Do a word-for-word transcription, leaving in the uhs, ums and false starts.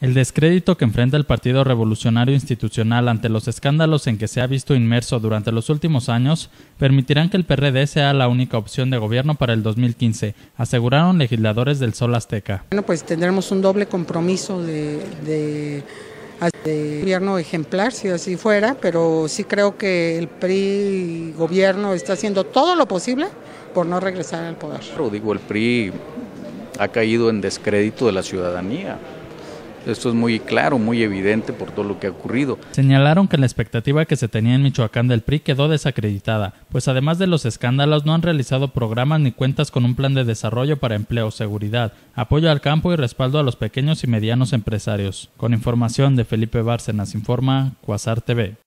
El descrédito que enfrenta el Partido Revolucionario Institucional ante los escándalos en que se ha visto inmerso durante los últimos años permitirán que el P R D sea la única opción de gobierno para el dos mil quince, aseguraron legisladores del Sol Azteca. Bueno, pues tendremos un doble compromiso de, de, de gobierno ejemplar, si así fuera, pero sí creo que el P R I gobierno está haciendo todo lo posible por no regresar al poder. Pero digo, el P R I ha caído en descrédito de la ciudadanía. Esto es muy claro, muy evidente por todo lo que ha ocurrido. Señalaron que la expectativa que se tenía en Michoacán del P R I quedó desacreditada, pues además de los escándalos no han realizado programas ni cuentas con un plan de desarrollo para empleo, seguridad, apoyo al campo y respaldo a los pequeños y medianos empresarios. Con información de Felipe Bárcenas, informa Quasar T V.